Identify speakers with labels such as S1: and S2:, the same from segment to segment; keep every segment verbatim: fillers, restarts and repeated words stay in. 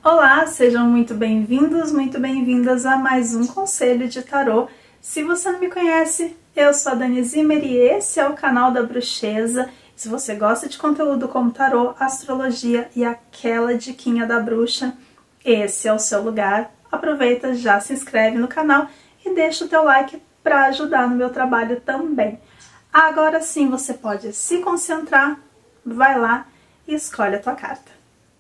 S1: Olá, sejam muito bem-vindos, muito bem-vindas a mais um Conselho de Tarô. Se você não me conhece, eu sou a Dani Zimmer e esse é o canal da Bruxeza. Se você gosta de conteúdo como tarô, astrologia e aquela diquinha da bruxa, esse é o seu lugar. Aproveita, já se inscreve no canal e deixa o teu like para ajudar no meu trabalho também. Agora sim você pode se concentrar, vai lá e escolhe a tua carta.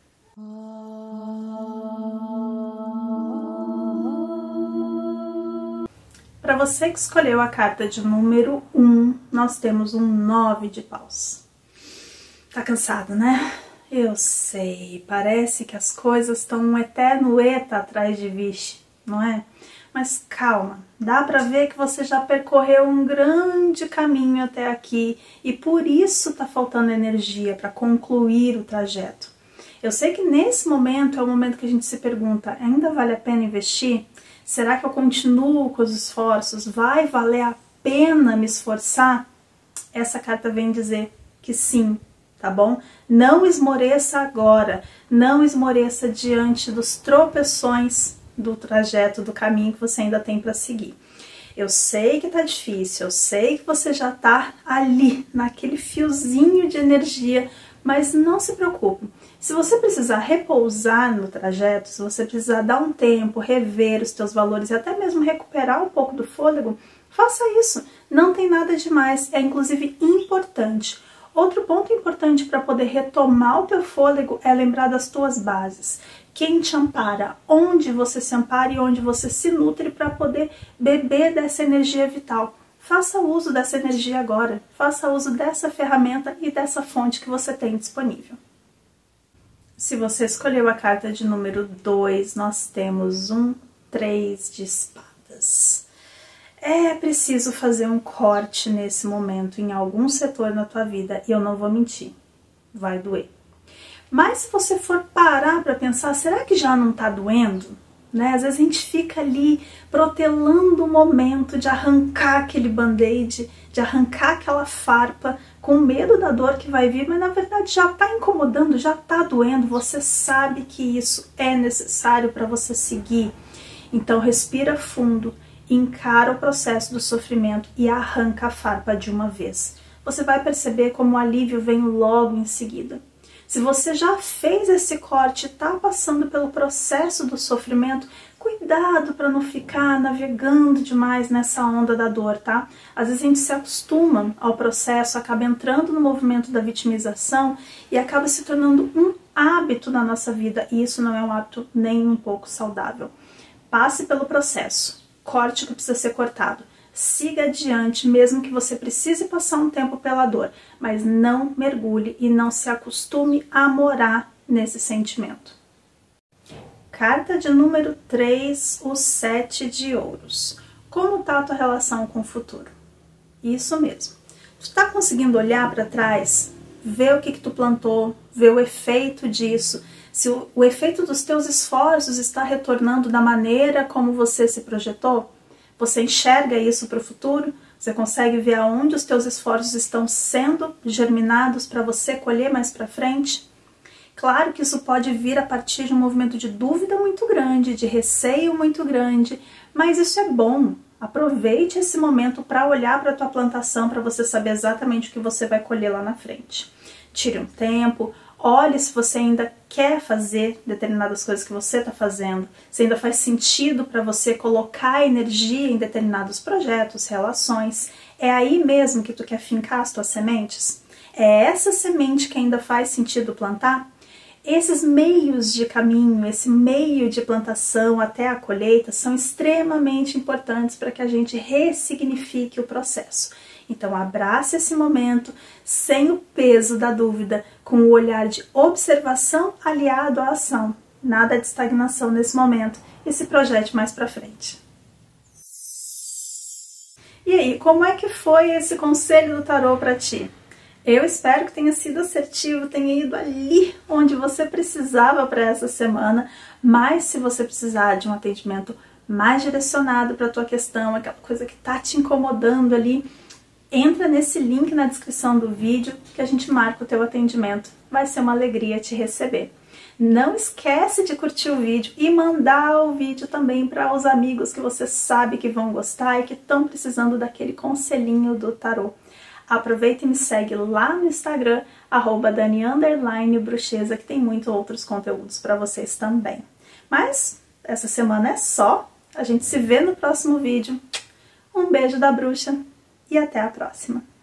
S1: Para você que escolheu a carta de número um, nós temos um nove de paus. Tá cansado, né? Eu sei, parece que as coisas estão um eterno eta atrás de vixe, não é? Mas calma, dá pra ver que você já percorreu um grande caminho até aqui e por isso tá faltando energia para concluir o trajeto. Eu sei que nesse momento é o momento que a gente se pergunta, ainda vale a pena investir? Será que eu continuo com os esforços? Vai valer a pena me esforçar? Essa carta vem dizer que sim, tá bom? Não esmoreça agora, não esmoreça diante dos tropeções do trajeto, do caminho que você ainda tem para seguir. Eu sei que tá difícil, eu sei que você já tá ali, naquele fiozinho de energia, mas não se preocupe. Se você precisar repousar no trajeto, se você precisar dar um tempo, rever os teus valores e até mesmo recuperar um pouco do fôlego, faça isso. Não tem nada demais, é inclusive importante. Outro ponto importante para poder retomar o teu fôlego é lembrar das tuas bases. Quem te ampara, onde você se ampara e onde você se nutre para poder beber dessa energia vital. Faça uso dessa energia agora, faça uso dessa ferramenta e dessa fonte que você tem disponível. Se você escolheu a carta de número dois, nós temos um três de espadas. É preciso fazer um corte nesse momento em algum setor na tua vida e eu não vou mentir, vai doer. Mas se você for parar para pensar, será que já não tá doendo? Né? Às vezes a gente fica ali protelando o momento de arrancar aquele band-aid, de arrancar aquela farpa, com medo da dor que vai vir, mas na verdade já está incomodando, já está doendo, você sabe que isso é necessário para você seguir. Então respira fundo, encara o processo do sofrimento e arranca a farpa de uma vez. Você vai perceber como o alívio vem logo em seguida. Se você já fez esse corte e está passando pelo processo do sofrimento, cuidado para não ficar navegando demais nessa onda da dor, tá? Às vezes a gente se acostuma ao processo, acaba entrando no movimento da vitimização e acaba se tornando um hábito na nossa vida, e isso não é um hábito nem um pouco saudável. Passe pelo processo, corte o que precisa ser cortado. Siga adiante, mesmo que você precise passar um tempo pela dor, mas não mergulhe e não se acostume a morar nesse sentimento. Carta de número três, o sete de ouros. Como está a tua relação com o futuro? Isso mesmo. Tu está conseguindo olhar para trás, ver o que, que tu plantou, ver o efeito disso, se o, o efeito dos teus esforços está retornando da maneira como você se projetou? Você enxerga isso para o futuro? Você consegue ver aonde os teus esforços estão sendo germinados para você colher mais para frente? Claro que isso pode vir a partir de um movimento de dúvida muito grande, de receio muito grande, mas isso é bom. Aproveite esse momento para olhar para a tua plantação, para você saber exatamente o que você vai colher lá na frente. Tire um tempo, olhe se você ainda quer fazer determinadas coisas que você está fazendo, se ainda faz sentido para você colocar energia em determinados projetos, relações. É aí mesmo que tu quer fincar as tuas sementes? É essa semente que ainda faz sentido plantar? Esses meios de caminho, esse meio de plantação até a colheita são extremamente importantes para que a gente ressignifique o processo. Então abrace esse momento sem o peso da dúvida, com o olhar de observação aliado à ação. Nada de estagnação nesse momento e se projete mais para frente. E aí, como é que foi esse conselho do tarô para ti? Eu espero que tenha sido assertivo, tenha ido ali onde você precisava para essa semana, mas se você precisar de um atendimento mais direcionado para a tua questão, aquela coisa que está te incomodando ali, entra nesse link na descrição do vídeo que a gente marca o teu atendimento. Vai ser uma alegria te receber. Não esquece de curtir o vídeo e mandar o vídeo também para os amigos que você sabe que vão gostar e que estão precisando daquele conselhinho do tarô. Aproveita e me segue lá no Instagram, arroba Dani underline Bruxeza, que tem muitos outros conteúdos para vocês também. Mas essa semana é só, a gente se vê no próximo vídeo. Um beijo da bruxa e até a próxima!